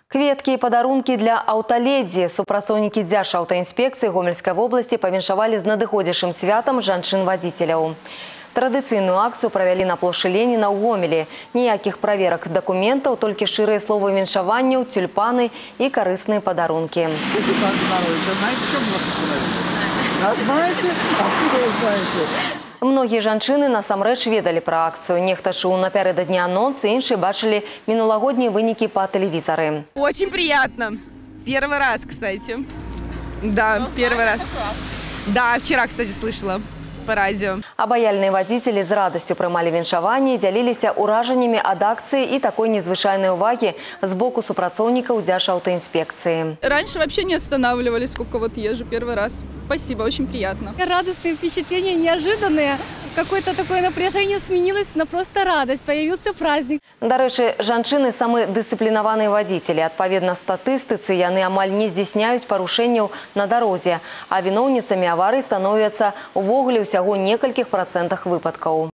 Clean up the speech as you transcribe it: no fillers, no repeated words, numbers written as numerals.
Кветкі і падарункі для аўталедзі. Супрацоўнікі Дзяржаўтаінспекцыі Гомельскай вобласці павіншавалі з надыходзячым святам жанчын-вадзіцеляў. Традыцыйную акцыю правялі на плошчы Леніна ў Гомелі. Ніякіх праверак дакументаў, толькі шчырыя словы віншаванняў, тюльпаны і карысныя падарункі. Многія жанчыны насамрэч ведалі пра акцыю. Нехта чуў напярэдадні анонс, іншыя бачылі мінулагоднія вынікі па тэлевізары. Очень приятно. Первый раз, кстати. Да, первый раз. Да, вчера, кстати, слышала по радио. Абаяльныя вадзіцелі з радасцю прымалі віншаванне і дзяліліся ўражаннямі ад акцыі і такой незвычайнай увагі з боку супрацоўнікаў Дзяржаўтаінспекцыі. Раньше вообще не останавливались, сколько вот езжу первый раз. Спасибо, очень приятно. Радостные впечатления, неожиданные. Какое-то такое напряжение сменилось на просто радость. Появился праздник. Дарэчы, жанчыны самы дысцыплінаваныя вадзіцелі. Адпаведна статыстыцы, яны амаль не здзяйсняюць парушэнняў на дарозе, а віноўніцамі аварый становяцца увогуле ўсяго некалькіх працэнтах выпадкаў.